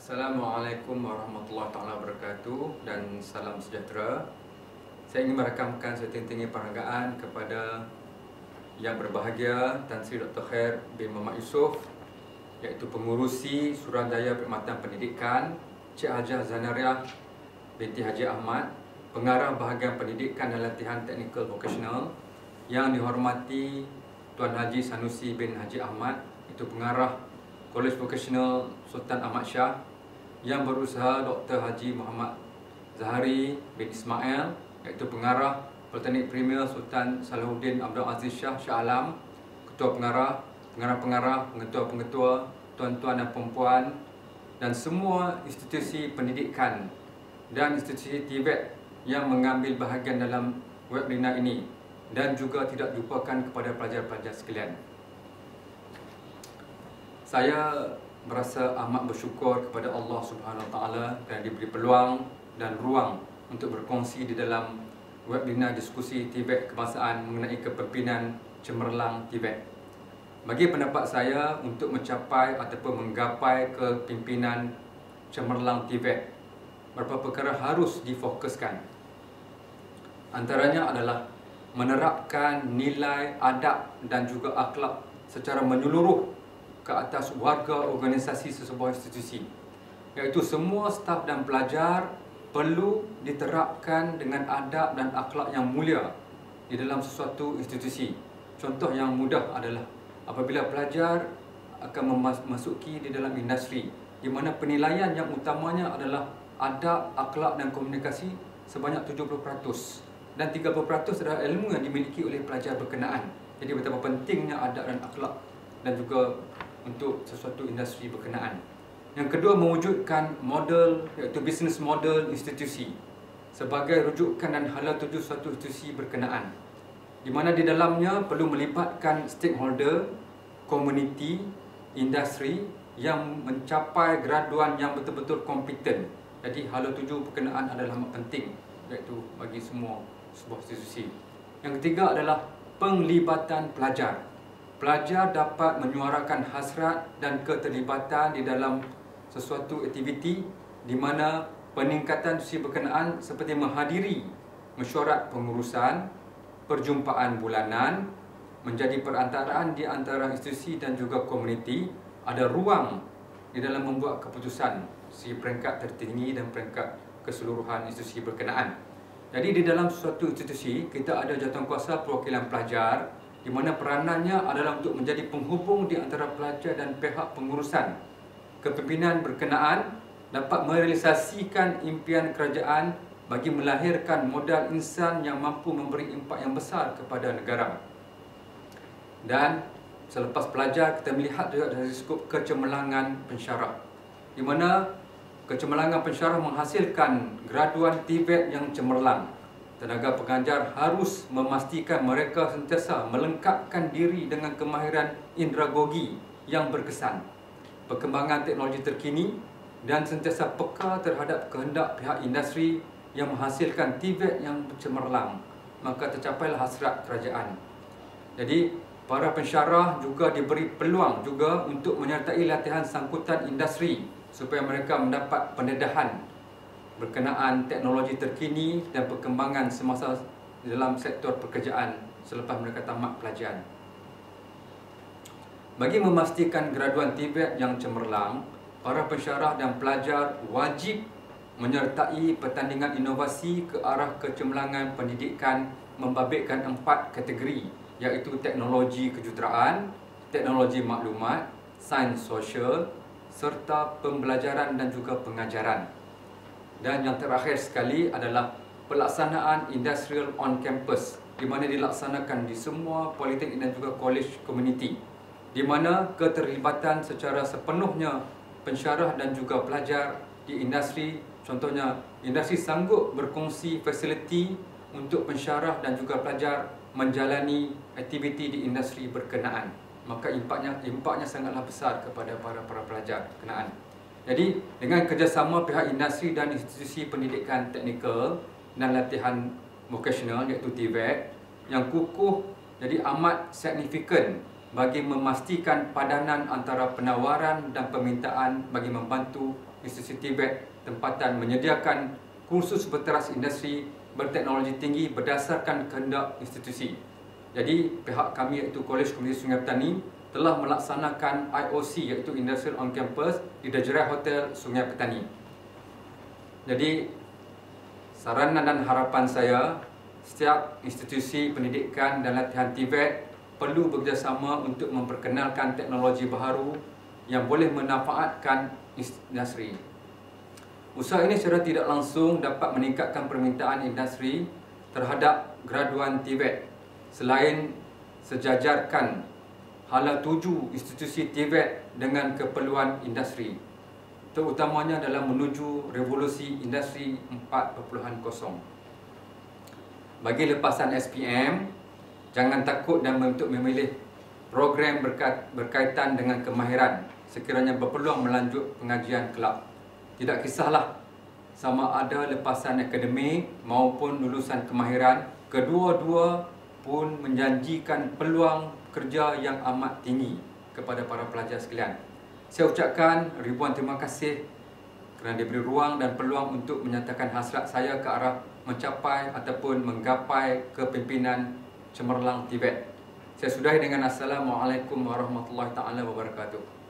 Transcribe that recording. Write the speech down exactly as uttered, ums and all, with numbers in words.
Assalamualaikum warahmatullahi taala wabarakatuh dan salam sejahtera. Saya ingin merakamkan setinggi-tinggi penghargaan kepada yang berbahagia Tan Sri Doktor Khair bin Muhammad Yusof, iaitu pengurusi Suruhanjaya Perkhidmatan Pendidikan, Cik Hajah Zanariah binti Haji Ahmad, pengarah bahagian pendidikan dan latihan teknikal vocational, yang dihormati Tuan Haji Sanusi bin Haji Ahmad, itu pengarah Kolej Vocational Sultan Ahmad Shah, yang berusaha Doktor Haji Muhammad Zahari bin Ismail, iaitu pengarah Politeknik Premier Sultan Salahuddin Abdul Aziz Shah Shah Alam, ketua pengarah, pengarah-pengarah, pengetua-pengetua, tuan-tuan dan perempuan, dan semua institusi pendidikan dan institusi T V E T yang mengambil bahagian dalam webinar ini, dan juga tidak lupakan kepada pelajar-pelajar sekalian. Saya merasa amat bersyukur kepada Allah Subhanahu Wa Taala kerana diberi peluang dan ruang untuk berkongsi di dalam webinar diskusi T V E T kebangsaan mengenai kepimpinan cemerlang T V E T. Bagi pendapat saya, untuk mencapai ataupun menggapai kepimpinan cemerlang T V E T, beberapa perkara harus difokuskan. Antaranya adalah menerapkan nilai, adab dan juga akhlak secara menyeluruh ke atas warga organisasi sesebuah institusi, iaitu semua staf dan pelajar perlu diterapkan dengan adab dan akhlak yang mulia di dalam sesuatu institusi. Contoh yang mudah adalah apabila pelajar akan memasuki di dalam industri, di mana penilaian yang utamanya adalah adab, akhlak dan komunikasi sebanyak tujuh puluh peratus, dan tiga puluh peratus adalah ilmu yang dimiliki oleh pelajar berkenaan. Jadi betapa pentingnya adab dan akhlak dan juga untuk sesuatu industri berkenaan. Yang kedua, mewujudkan model, iaitu business model institusi sebagai rujukan dan hala tuju suatu institusi berkenaan, di mana di dalamnya perlu melibatkan stakeholder, komuniti, industri yang mencapai graduan yang betul-betul kompeten. Jadi hala tuju berkenaan adalah amat penting, iaitu bagi semua sebuah institusi. Yang ketiga adalah penglibatan pelajar. Pelajar dapat menyuarakan hasrat dan keterlibatan di dalam sesuatu aktiviti di mana peningkatan institusi berkenaan seperti menghadiri mesyuarat pengurusan, perjumpaan bulanan, menjadi perantaraan di antara institusi dan juga komuniti, ada ruang di dalam membuat keputusan si peringkat tertinggi dan peringkat keseluruhan institusi berkenaan. Jadi di dalam suatu institusi kita ada jawatankuasa perwakilan pelajar, di mana peranannya adalah untuk menjadi penghubung di antara pelajar dan pihak pengurusan. Kepimpinan berkenaan dapat merealisasikan impian kerajaan bagi melahirkan modal insan yang mampu memberi impak yang besar kepada negara. Dan selepas pelajar, kita melihat juga dari skop kecemerlangan pensyarah, di mana kecemerlangan pensyarah menghasilkan graduan T V E T yang cemerlang. Tenaga pengajar harus memastikan mereka sentiasa melengkapkan diri dengan kemahiran indragogi yang berkesan, perkembangan teknologi terkini, dan sentiasa peka terhadap kehendak pihak industri yang menghasilkan T V E T yang cemerlang, maka tercapailah hasrat kerajaan. Jadi para pensyarah juga diberi peluang juga untuk menyertai latihan sangkutan industri supaya mereka mendapat pendedahan berkenaan teknologi terkini dan perkembangan semasa dalam sektor pekerjaan selepas mereka tamat pelajaran. Bagi memastikan graduan T V E T yang cemerlang, para pensyarah dan pelajar wajib menyertai pertandingan inovasi ke arah kecemerlangan pendidikan membabitkan empat kategori, iaitu teknologi kejuruteraan, teknologi maklumat, sains sosial, serta pembelajaran dan juga pengajaran. Dan yang terakhir sekali adalah pelaksanaan industrial on campus, di mana dilaksanakan di semua politeknik dan juga kolej komuniti, di mana keterlibatan secara sepenuhnya pensyarah dan juga pelajar di industri. Contohnya, industri sanggup berkongsi fasiliti untuk pensyarah dan juga pelajar menjalani aktiviti di industri berkenaan, maka impaknya impaknya sangatlah besar kepada para para pelajar berkenaan. Jadi dengan kerjasama pihak industri dan institusi pendidikan teknikal dan latihan vocational, iaitu T V E T, yang kukuh, jadi amat signifikan bagi memastikan padanan antara penawaran dan permintaan bagi membantu institusi Tibet tempatan menyediakan kursus berteras industri berteknologi tinggi berdasarkan kehendak institusi. Jadi pihak kami iaitu Kolej Komunikasi Sungai Petani telah melaksanakan I O C iaitu Industrial on Campus di Dajerah Hotel Sungai Petani. Jadi saranan dan harapan saya, setiap institusi pendidikan dan latihan Tibet perlu bekerjasama untuk memperkenalkan teknologi baharu yang boleh memanfaatkan industri. Usaha ini secara tidak langsung dapat meningkatkan permintaan industri terhadap graduan Tibet. Selain sejajarkan hala tuju institusi Tibet dengan keperluan industri, terutamanya dalam menuju revolusi industri empat titik kosong. Bagi lepasan S P M, jangan takut dan untuk memilih program berkaitan dengan kemahiran sekiranya berpeluang melanjut pengajian kelab. Tidak kisahlah sama ada lepasan akademik maupun lulusan kemahiran, kedua-dua pun menjanjikan peluang kerja yang amat tinggi kepada para pelajar sekalian. Saya ucapkan ribuan terima kasih kerana diberi ruang dan peluang untuk menyatakan hasrat saya ke arah mencapai ataupun menggapai kepimpinan cemerlang Tibet. Saya sudahi dengan Assalamualaikum warahmatullahi taala wabarakatuh.